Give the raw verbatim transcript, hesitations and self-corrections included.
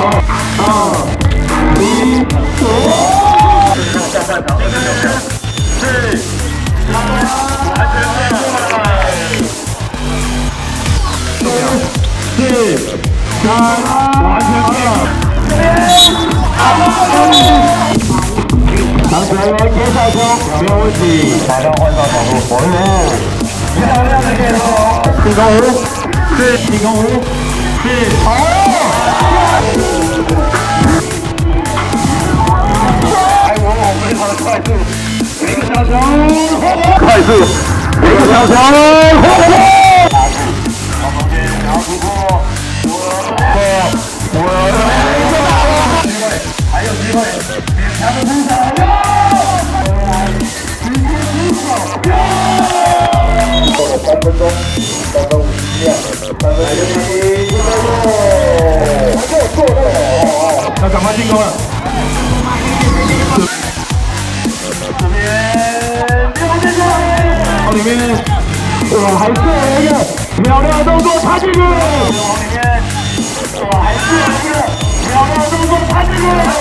下半场，是，完全对。四、三，完全对。长球员接下球，没有问题。马上换到角度，火力。漂亮的箭头，进攻五，是进攻五，是好。哎，我我非常的快速，一个小球，快速，一个小球，打住，往旁边，然后突破，我我我，机会，还有机会，勉强的出手，直接出手。过了三分钟，三分五十秒，三分十一，出球了，还给我做到哦！要赶快进攻了。这边六分钟，往里面，哇，还是有一个漂亮的动作插进去，往里面，哇，还是有一个漂亮的动作插进去。